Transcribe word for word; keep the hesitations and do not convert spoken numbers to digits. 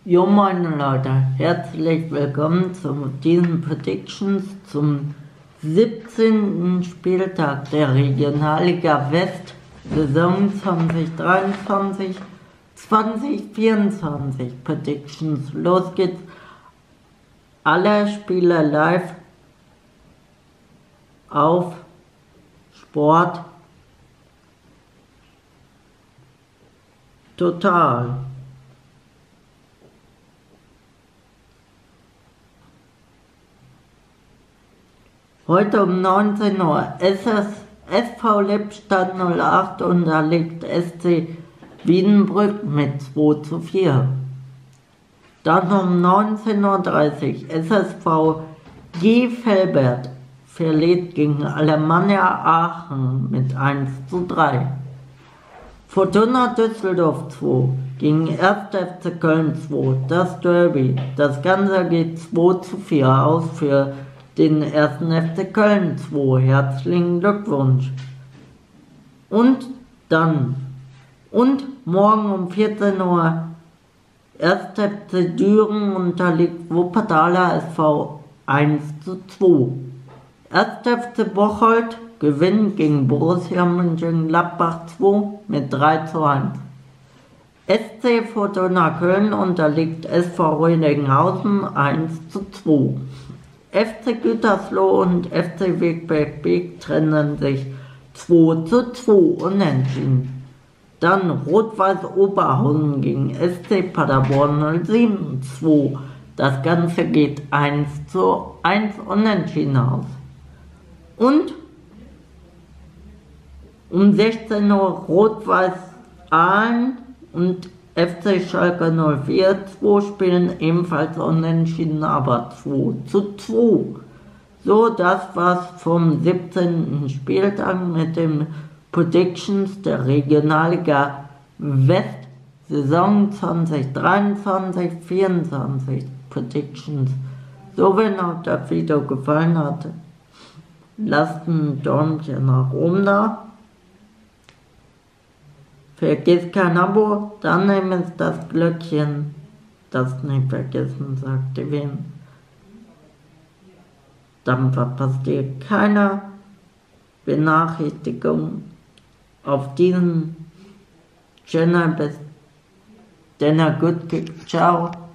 Jo meine Leute, herzlich willkommen zu diesen Predictions zum siebzehnten Spieltag der Regionalliga West, Saison zwanzig dreiundzwanzig zwanzig vierundzwanzig Predictions. Los geht's. Alle Spieler live auf Sport Total. Heute um neunzehn Uhr S V Lippstadt null acht unterliegt S C Wiedenbrück mit zwei zu vier. Dann um neunzehn Uhr dreißig S S V G Velbert verliert gegen Alemannia Aachen mit eins zu drei. Fortuna Düsseldorf zwei gegen erster F C Köln zwei, das Derby. Das Ganze geht zwei zu vier aus für den ersten F C Köln zwei. Herzlichen Glückwunsch. Und dann, und morgen um vierzehn Uhr, erster F C Düren unterliegt Wuppertaler S V eins zu zwei. erster F C Bocholt gewinnt gegen Borussia Mönchengladbach zwei mit drei zu eins. S C Fortuna Köln unterliegt S V Rödinghausen eins zu zwei. F C Gütersloh und F C Wegberg Beek trennen sich zwei zu zwei unentschieden. Dann Rot-Weiß Oberhausen gegen S C Paderborn null sieben zwei. Das Ganze geht eins zu eins unentschieden aus. Und um sechzehn Uhr Rot-Weiß Aalen und F C Schalke null vier zwei spielen ebenfalls unentschieden, aber zwei zu zwei. So, das war's vom siebzehnten Spieltag mit den Predictions der Regionalliga West, Saison zwanzig dreiundzwanzig vierundzwanzig Predictions. So, wenn euch das Video gefallen hat, lasst ein Däumchen nach oben da. Vergiss kein Abo, dann nehmt das Glöckchen, das nicht vergessen, zu aktivieren. Dann verpasst ihr keine Benachrichtigung auf diesem Channel. Bis dann, gut, ciao.